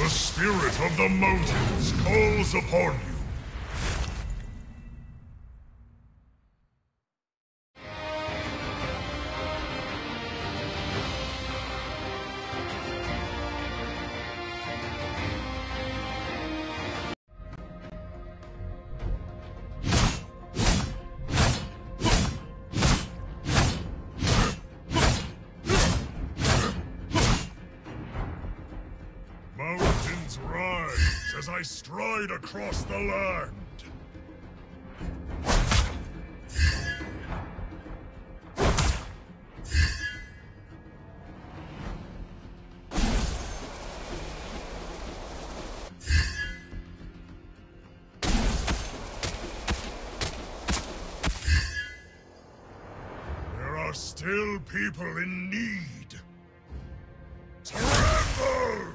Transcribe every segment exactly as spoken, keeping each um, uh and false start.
The spirit of the mountains calls upon you. Mountains rise as I stride across the land. There are still people in need. Tremble!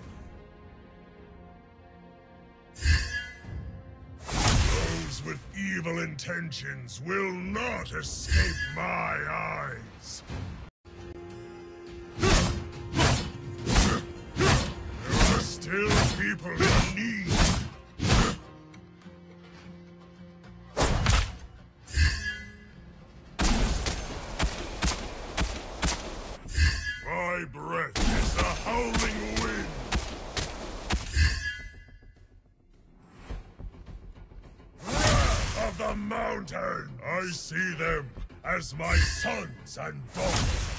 Those with evil intentions will not escape my eyes. There are still people in need. My breath is the howling wind. Wrath of the mountain! I see them as my sons and daughters.